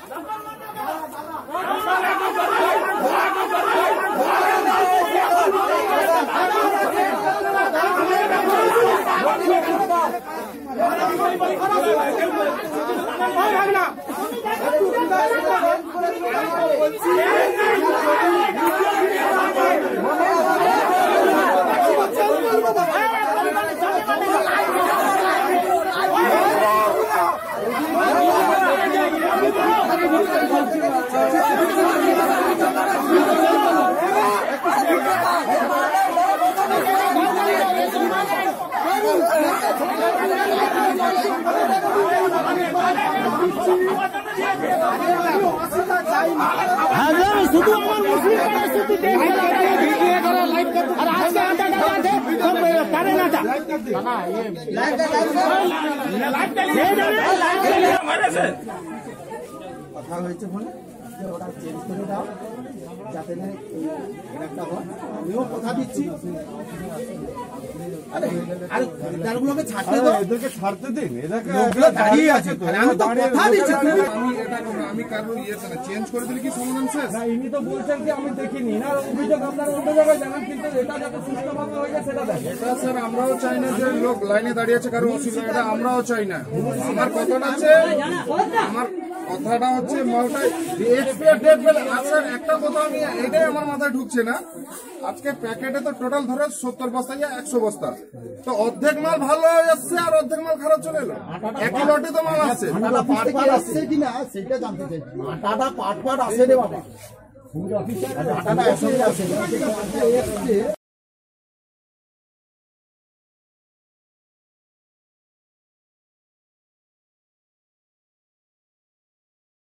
শুধু আমার মুসলিম কথা হয়েছে বলে যে ওরা চেঞ্জ করে দাও যাতে না একটা হয়। আমিও কথা দিচ্ছি গুলোকে ছাড়তে দাও, এদেরকে ছাড়তে দিন, এদেরকে দাঁড়িয়ে আছে তো। আমি তো কথা দিচ্ছি, আমি কারণ চেঞ্জ করে দিলে কি সমাধান শেষ? না, ইনি তো বলছেন যে আমি দেখিনি না, অভিযোগ আপনারা অন্য জায়গায় জানান, কিন্তু এটা যাতে সুস্থভাবে হয়ে যায় সেটা দেখেন। এটা স্যার আমরাও চাই না যে লোক লাইনে দাঁড়িয়ে আছে কারো অসুবিধা, এটা আমরাও চাই না। আমার কথাটা হচ্ছে একটা কথা আমি এটাই আমার মাথায় ঢুকছে না। আজকে প্যাকেটে তো টোটাল ধরো 70 বস্তা 100 বস্তা, তো অর্ধেক মাল ভালো আসছে আর অর্ধেক মাল খারাপ চলে এলো। একই লটে তো মাল আসছে, পাট আসছে কিনা সেটা জানতে চাই। আটাটা পাট আসে রে বাবা,